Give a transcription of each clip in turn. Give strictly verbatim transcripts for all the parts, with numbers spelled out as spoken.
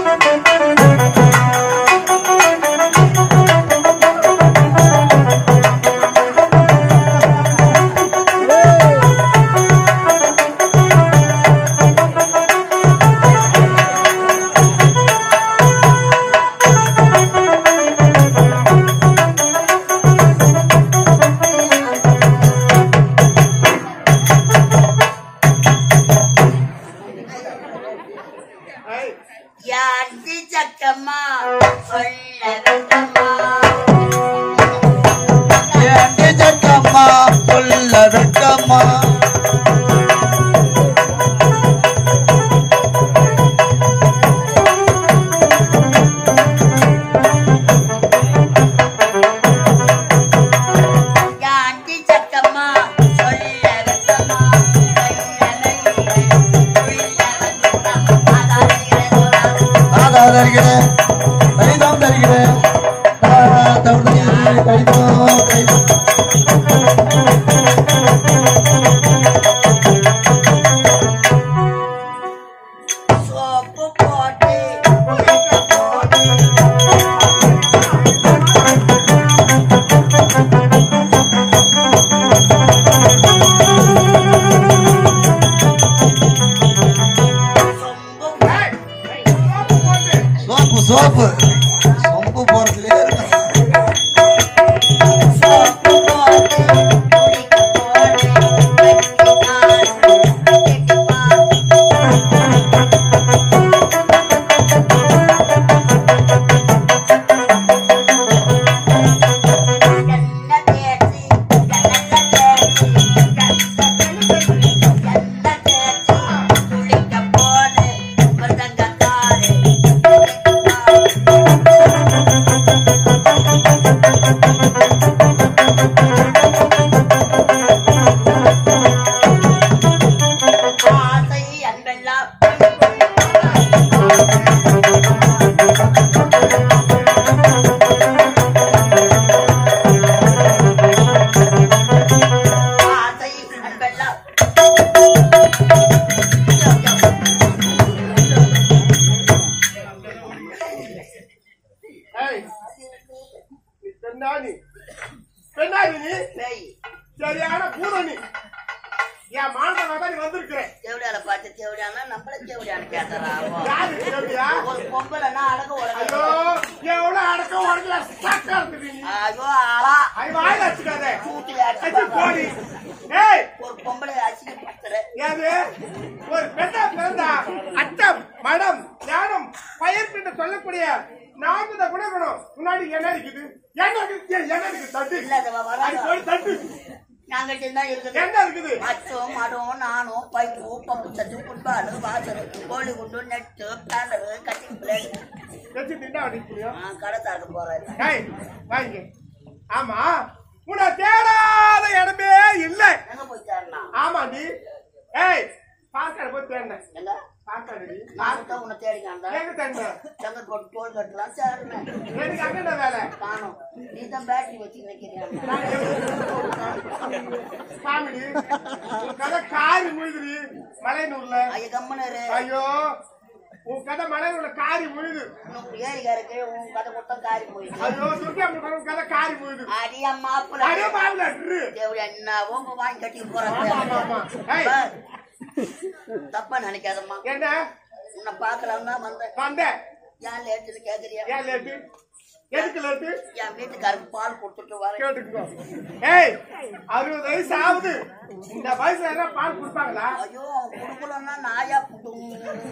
தப்பா நினைக்காதம்மா. என்ன உன்னை பாக்கலாம் தான் வந்தேன். வந்தேன் ஏன் லேட்டுன்னு கேக்குறியா? ஏன் லேட்டு? எதுக்கு லேட்டு? என் வீட்டுக்காரருக்கு பால் கொடுத்துட்டு வரேன். கேட்டுக்கோ. ஏய் அறுபது வயசு ஆகுது, இந்த வயசுல என்ன பால் கொடுப்பாங்களா? ஐயோ அவன் கொடுக்கலன்னா நாயா புட்டும்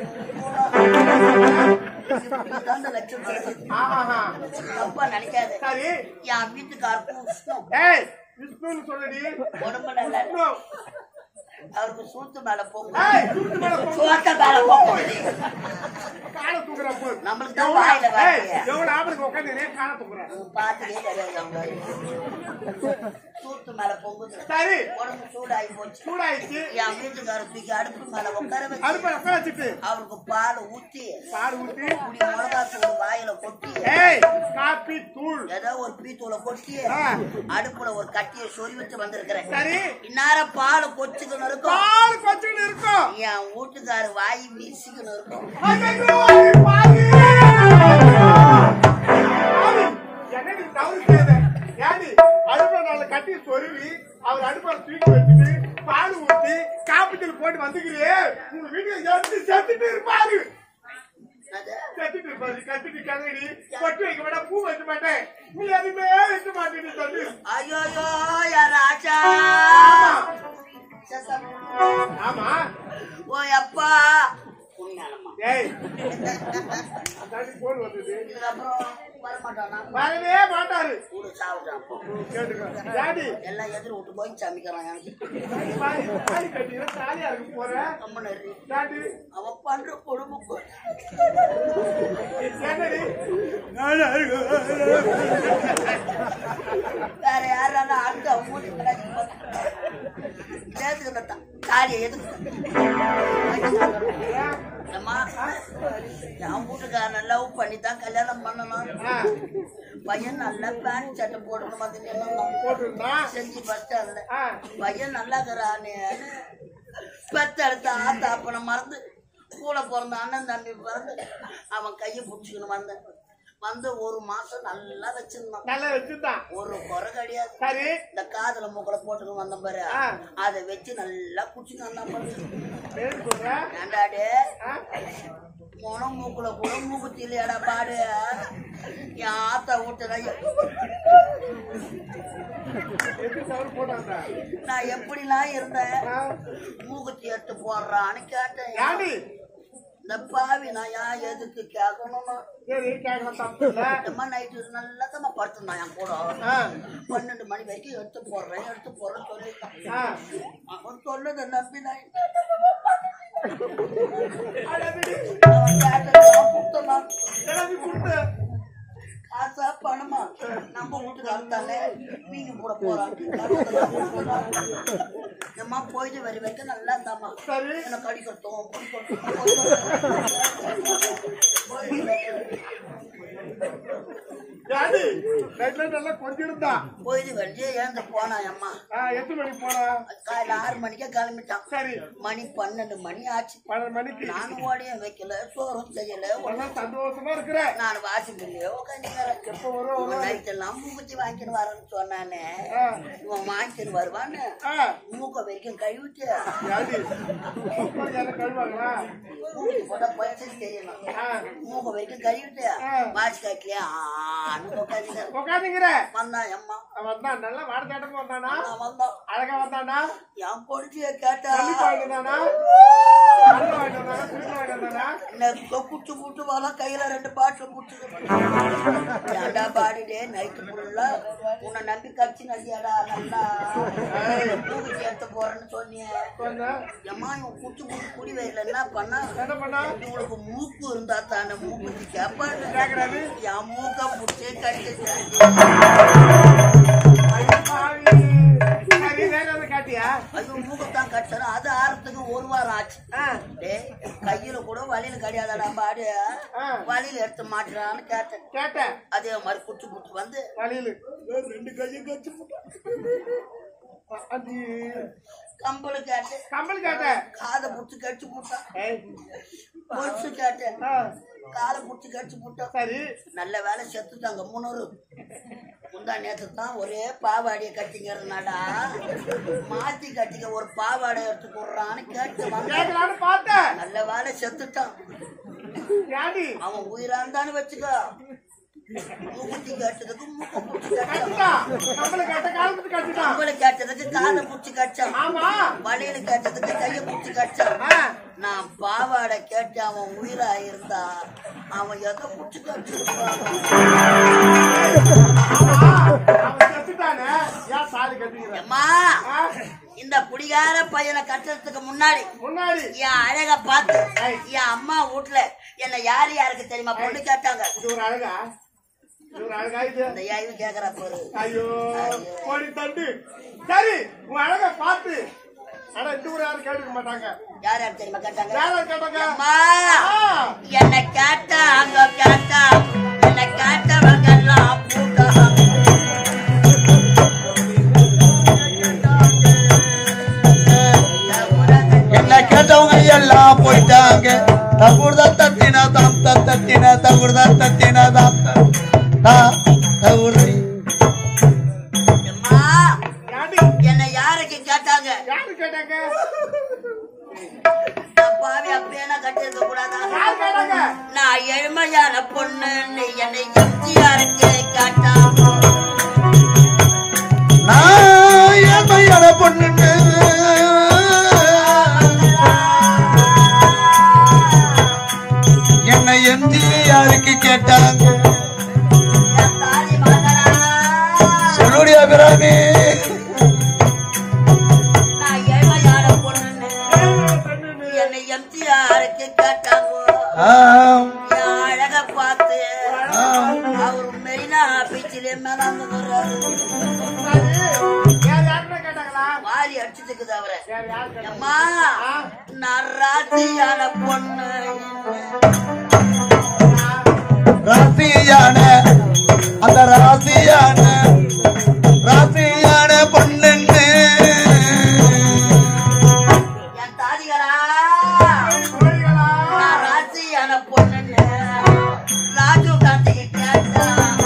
லட்சம். ஆஹா தப்பா நினைக்காத. சரி என் வீட்டுக்காரருக்கு விஷ்ணு. ஏய் விஷ்ணுன்னு சொல்லுடி. உடம்பு நல்லா அவருக்கு சூத்து மேல போங்க, சோத்த மேல போங்க. காலை தூக்குற போ நம்மளுக்கு தான் வாயில வாங்க. எவ்வளவு ஆபத்துக்கு உட்கார்ந்து காலை தூக்குறேன் பாத்துக்கே தெரியாது. சூத்து மேல பொங்குது. சரி உடம்பு சூடாகி போச்சு. சூடாயிடுச்சு. என் வீட்டுக்கார தூக்கி அடுப்பு மேல உட்கார வச்சு அடுப்பு உட்கார வச்சுட்டு அவருக்கு பால் ஊத்தி பால் ஊத்தி குடி மிளகா தூள் வாயில கொட்டி காப்பி தூள் ஏதோ ஒரு பீ தூளை கொட்டி அடுப்புல ஒரு கட்டியை சொறி வச்சு வந்திருக்கிறேன். சரி இந்நேரம் பால் கொச்சுக்கணும் இருக்கும். பால் கொச்சுக்கணும் இருக்கும். என் வீட்டுக்காரு வாய் வீசிக்கணும் இருக்கும். கதடி பட்டு வைக்க மாட்டேன் பூ வைக்க மாட்டேன் நீ எதுவுமே வைக்க மாட்டேன்னு சொல்லு. ஐயோ யார் ஆச்சா? ஆமா ஓ அப்பா ஏய் அதாடி போன் வந்தது. இதுக்கப்புறம் வர மாட்டானா? வரவே மாட்டாரு. கூட சாப்பிட்டான் கேட்டுக்கோ டாடி எல்லாம் எதிர விட்டு போய் சமைக்கிறான் எனக்கு. தாலி கட்டிக்கிற தாலியா இருக்கு போற ரொம்ப நன்றி டாடி. அவன் பண்ற பொழுது என்னடி வேற யாரான அடுத்து அவன் மூடி சேர்த்துக்கிட்டான் தாலியை எதுக்கு என் வீட்டுக்காரன் லவ் பண்ணி தான் கல்யாணம் பண்ணணும். பையன் நல்லா பேண்ட் சட்டை போடணும் அது செஞ்சு பஸ்டாண்ட்ல பையன் நல்லா இருக்கிறானே பெத்தெடுத்த ஆத்தா அப்பனை மறந்து கூட பிறந்த அண்ணன் தம்பி பிறந்து அவன் கையை பிடிச்சிக்கணும் வந்தேன். வந்து ஒரு மாசம் நல்லா வச்சிருந்தான். நல்லா வச்சிருந்தான். ஒரு குறை கிடையாது. சரி இந்த காதுல மூக்கல போட்டுக்கணும் வந்த பாரு அதை வச்சு நல்லா குடிச்சுன்னு ஏண்டாடு மொனம் மூக்குல கூட மூக்குத்தி இல்லையாடா பாடு. என் ஆத்தா விட்டுறா நான் எப்படிலாம் இருந்தேன் மூக்குத்தி எடுத்து போடுறான்னு கேட்டேன். இந்த பாவி நான் ஏன் எதுக்கு கேட்கணும்னா நைட்டு நல்லா தான் படுத்திருந்தான் என் கூட. பன்னெண்டு மணி வரைக்கும் எடுத்து போடுறேன் எடுத்து போடுறேன்னு சொல்லிட்டான். அவன் சொன்னதை நம்பி நான் காசா பணமா நம்ம வீட்டுக்கு அறுத்தாலே மீன் போட போறான். எம்மா போயிட்டு வரி வைக்க நல்லா இருந்தாமா என்ன கடி கட்டும் போயிட்டு வண்டி ஏந்து போனா அம்மா. எத்தனை மணிக்கு போனா? காலையில ஆறு மணிக்கே கிளம்பிட்டான். சரி மணி பன்னெண்டு மணி ஆச்சு. பன்னெண்டு மணிக்கு நானும் ஓடியும் வைக்கல சோறும் செய்யல. சந்தோஷமா இருக்கிறேன். நான் வாசிக்கலையோ உட்காந்து நைட் எல்லாம் மூக்குத்தி வாங்கிட்டு வரேன்னு சொன்னானே இவன் வாங்கிட்டு வருவான்னு மூக்க வரைக்கும் கழுவிட்டு போட்டா பயிற்சி தெரியணும். மூக்க வரைக்கும் கழுவிட்டு வாசி காட்டிலே உட்காந்துங்கிற வந்தான் அம்மா. வந்தான் நல்லா வாடத்தாட்டமா வந்தானா? வந்தான் அழகா வந்தானா? என் பொடிச்சிய கேட்டா குச்சு குட்டு வாழ கையில ரெண்டு பாட்டில் குடிச்சுடா பாடிட்டே நைட்டு ஃபுல்லா உன்னை நம்பி கட்சி நதியாடா நல்லா மூக்கு சேர்த்து போறேன்னு சொன்னேன். எம்மா இவன் குச்சு குட்டு குடி வயல என்ன பண்ணா உங்களுக்கு மூக்கு இருந்தா தானே மூக்கு கேப்பாடு என் மூக்க பிடிச்சே கடிச்சிட்டேன். ஐயோ மூக்கத்தான் கட்டணும். அது ஆறத்துக்கு ஒரு வாரம் ஆச்சு. கையில கூட வழியில கிடையாதாடா பாடு வழியில எடுத்து மாட்டுறான்னு கேட்டேன் கேட்டேன் அதே மாதிரி குச்சி புட்டு வந்து வழியில ரெண்டு கையும் கச்சு கம்பளு கேட்டேன் கம்பளு கேட்டேன் காதை புடிச்சு கடிச்சு போட்டான். பொரிச்சு கேட்டேன் காலை புடிச்சு கடிச்சு போட்டான். சரி நல்ல வேலை செத்துட்டாங்க முன்னூறு. முந்தா நேற்று தான் ஒரே பாவாடியை கட்டிங்கிறதுனாடா மாத்தி கட்டிக்க ஒரு பாவாடை எடுத்து போடுறான்னு கேட்டு பார்த்தேன். நல்ல வேலை செத்துட்டான். அவன் உயிரா இருந்தான்னு வச்சுக்கோ மூக்குத்தி கேட்டதுக்கு மூக்க புடிச்சு கம்பளை கேட்டதுக்கு காதை புடிச்சு கடிச்சான். வழியில கேட்டதுக்கு கைய புடிச்சு கடிச்சான். நான் பாவாடை கேட்டு அவன் உயிரா இருந்தா அவன் எதை புடிச்சு கடிச்சிருப்பான். இந்த குடிகார பையனை கட்டுறதுக்கு முன்னாடி முன்னாடி என் அழக பார்த்து என் அம்மா வீட்டுல என்ன யாரு யாருக்கு தெரியுமா பொண்ணு கேட்டாங்க. ஒரு அழகா இந்த யாரு கேக்குறா போரு. ஐயோ தண்டு சரி உன் அழக பார்த்து ஆனா இந்த ஊர் யாரும் கேட்டுக்க மாட்டாங்க. யார் யாரு தெரியுமா கேட்டாங்க? கேட்டாங்க என்ன கேட்டாங்க கேட்டா என்ன கேட்டவங்க எல்லாம் பூட்டாங்க. என்ன கேட்டவங்க எல்லாம் போயிட்டாங்க. தகுர்தா தத்தினா தாம் தத்தினா தகுர்தா தத்தினா தாம் தகுர்தி என்ன யாருக்கு கேட்டாங்க? யாரு கேட்டாங்க? பாவி அப்படியே கட்டி இருக்க கூடாதா? யார் கேட்டாங்க? நான் நான் ஏழ்மையான பொண்ணு என்னை எம்ஜிஆருக்கு காட்டாம நான் ஏழ்மையான பொண்ணு என்னை எம்ஜிஆருக்கு கேட்டாங்க. சொல்லுடி அபிராமி. நான் ஏழ்மையான பொண்ணு என்னை எம்ஜிஆருக்கு கேட்டாங்க. அழக பார்த்து அவர் மெரினா பீச்சிலே மேலாந்து வாரி அடிச்சுக்குது அவரை. அம்மா நான் ராசியான பொண்ணு ராசியான அந்த ராசியான ராசியான பொண்ணுன்னு என் தாதிகளா நான் ராசியான பொண்ணுன்னு ராஜீவ் காந்திக்கு கேட்டா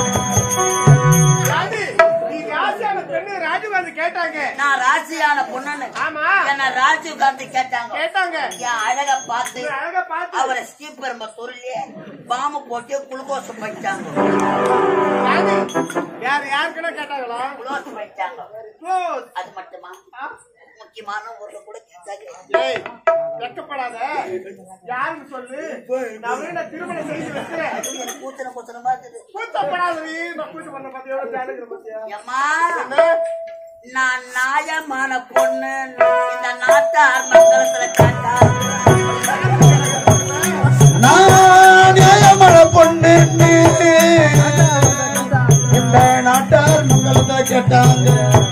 கேட்டாங்க நான் ராசியான பொண்ணுன்னு. ஆமா என்ன ராஜீவ் காந்தி கேட்டாங்க கேட்டாங்க என் அழக பார்த்து அழக பார்த்து அவரை ஸ்ரீபெரும்புத்தூர்லயே பாம்பு போட்டு குளுக்கோஸ் பண்ணிட்டாங்க. யார் யாருக்குன்னா கேட்டாங்களா? குளுக்கோஸ் பண்ணிட்டாங்க. அது மட்டுமா முக்கியமான ஒரு கூட கேட்டாங்க. வெக்கப்படாத யாருன்னு சொல்லு. நான் திருமணம் செய்து வைக்கிறேன். கூத்தன கூத்தனமா இருக்குது. கூத்தப்படாத நான் கூத்து பண்ண பாத்தியா ஜாலிக்கிற பாத்தியா? அம்மா நான் நியாயமான பொண்ணு இந்த நாட்டார் மங்களத்துல கேட்டா நான் நியாயமான பொண்ணு இந்த நாட்டார் மங்களத்தை கேட்டாங்க.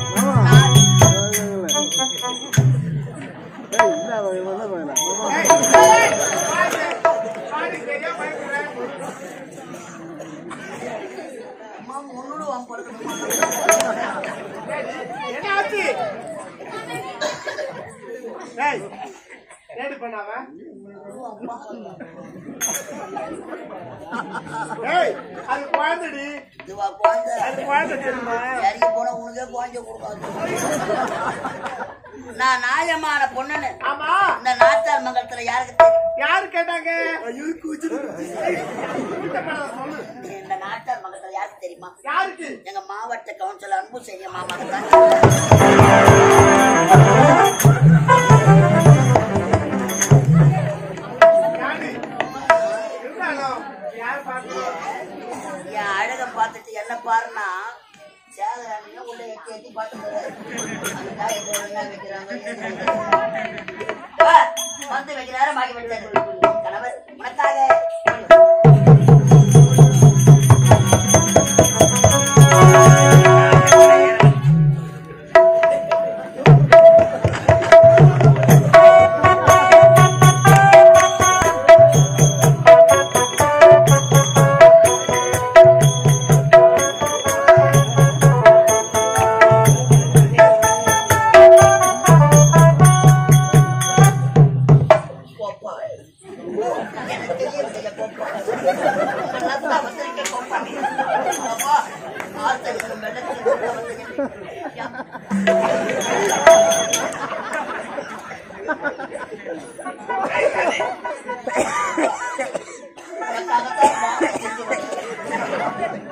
ரெடி பண்ணாம அது குழந்தைடி. இதுவா குழந்தை? அது குழந்தை தெரியுமா? இறங்கி போனா உனக்கே குழந்தை கொடுக்காது. நான் நியாயமான பொண்ணுன்னு ஆமா இந்த நாட்டார் மங்கலத்துல யாருக்கு தெரியும்? யாரு கேட்டாங்க? இந்த நாட்டார் மங்கலத்துல யாருக்கு தெரியுமா? யாருக்கு? எங்க மாவட்ட கவுன்சிலர் அன்பு செய்ய மாமா. என் அழக பார்த்துட்டு என்ன பாருன்னா சேதராணியும் உள்ள எட்டி எட்டி பார்த்து வந்து வைக்கிறாரு மாக்கி வச்சாரு. கணவர் உனக்காக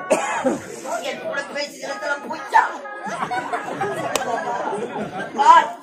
பேசி பூச்சா